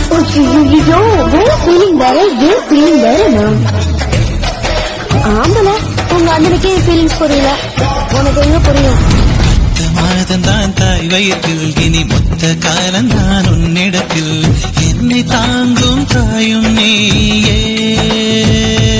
ஆம்பளை உங்க அண்ணனுக்கே ஃபீலிங்ஸ் புரியல, உனக்கு எங்க புரியும்? மாதந்தான் தாய் வயிற்றில், இனி மொத்த காலந்தான் உன்னிடத்தில், என்னை தாங்கும் தாயும் நீயே.